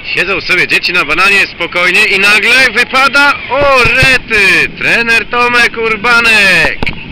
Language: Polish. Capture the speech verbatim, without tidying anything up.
Siedzą sobie dzieci na bananie spokojnie i nagle wypada... O, rety! Trener Tomek Urbanek!